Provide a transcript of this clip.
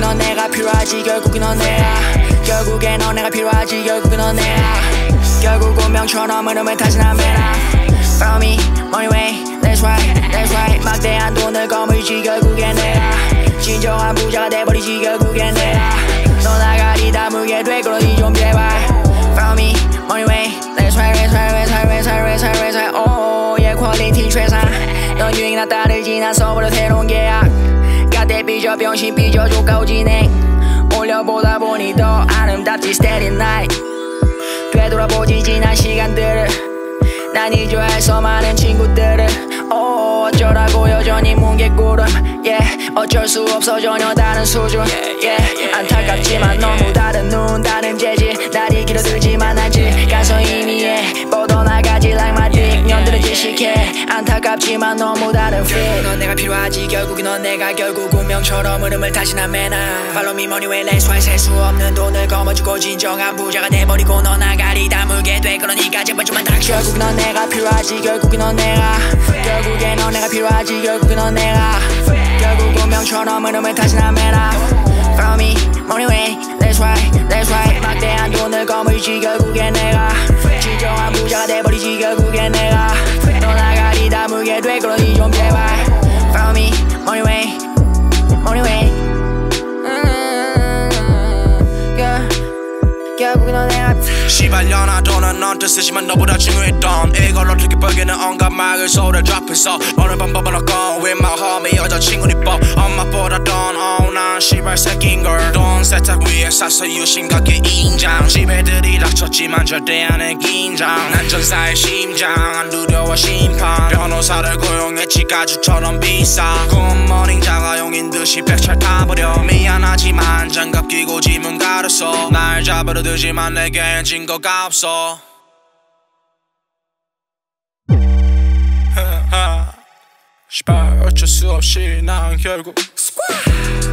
넌 내가 필요하지 결국엔 넌 내가 결국엔 넌 내가 필요하지 결국엔 넌 내가 결국 운명처럼 흐름을 타진 않매라 Found me, money way, that's right 막대한 돈을 거물지 결국엔 내가 진정한 부자가 돼버리지 결국엔 내가 너 나가리 다물게 돼 그러니 좀 제발 Found me, money way, that's right oh yeah 퀄리티 최상 넌 유행이나 따르지 난 써버려 새로운 계약 갓대 삐져 병신 삐져 조카오 진행 올려보다 보니 더 아름답지 steady night 되돌아보지 지난 시간들을 난 잊어야해서 많은 친구들을 어쩌라고 여전히 뭉개구름 yeah 어쩔 수 없어 전혀 다른 수준 yeah 안타깝지만 너무 다른 눈 다른 재질 날이 길어들지만 아직 가서 이미 해 뻗어나가지 like my dick 년들은 지식해 안타깝지만 너무 다른 fit 넌 내가 필요하지 결국엔 넌 내가 결국 운명처럼 흐름을 다시 난 매나 Follow me money way let's ride 셀 수 없는 돈을 거머쥐고 진정한 부자가 돼버리고 너 나가리 다물게 돼 그러니까 제발 좀만 닥쳐 결국 넌 내가 필요하지 결국엔 넌 내가 결국엔 넌 내가 필요하지 결국엔 넌 내가 결국 운명처럼 흐름을 다시 난 매나 Follow me money way that's right 막대한 돈을 거물지 결국엔 내가 진정한 부자가 돼버리지 결국엔 내가 너 나가리 다물게 돼 그러니 좀 제발 Follow me money way 결국엔 넌 내가 시발려나 돈은 넌 뜻이지만 너보다 중요했던 이걸 어떻게 보기는 온갖 막을 소리를 접해서 어느 밤 버벅거려 with my homie 여자친구 니뻐 엄마보다 난 시발 새끼인걸 돈 세탁 위에 싸서 유심각게 인장 집에 들이닥쳤지만 절대 안해 긴장 난 전사의 심장 안 두려워 심판 변호사를 고용했지 가죽처럼 비싸 굿모닝 자가용인 듯이 백찰 타버려 미안하지만 장갑 끼고 지문 가렸어 날 잡으려 들지만 내겐 증거가 없어 시발 어쩔 수 없이 난 결국